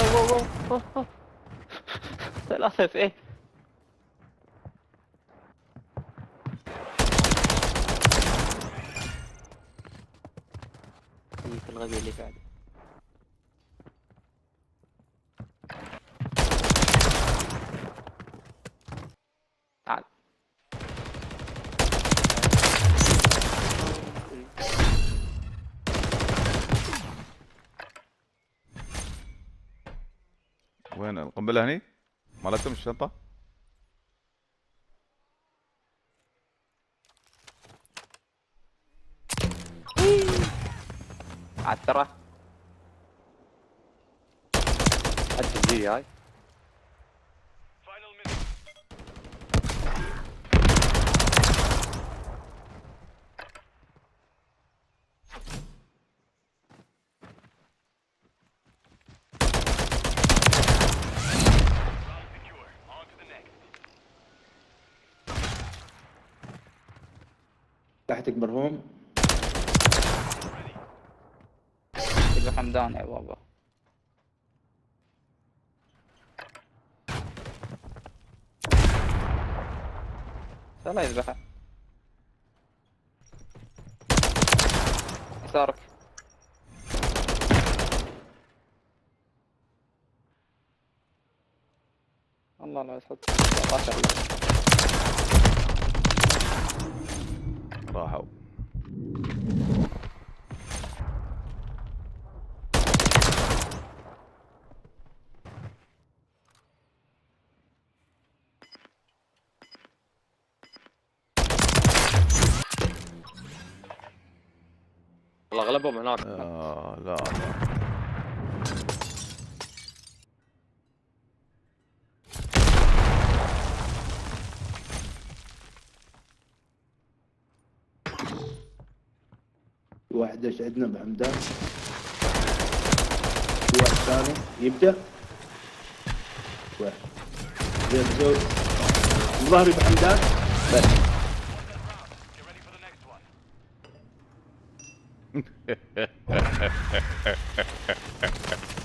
ثلاثة في ايه؟ في الغبي اللي بعده. تعال. وين القنبلة هني؟ مالتهم الشنطة؟ عالترى حتى الجي هاي. تحتك برهوم. يبقى حمدان يا بابا. لا يذبحها. يسارك. الله لا يسعد. 19 راحوا. والله اغلبهم هناك. لا في واحد دش عندنا بحمدان. في واحد ثاني يبدأ. واحد زي الزوج ظهري بحمدان بس.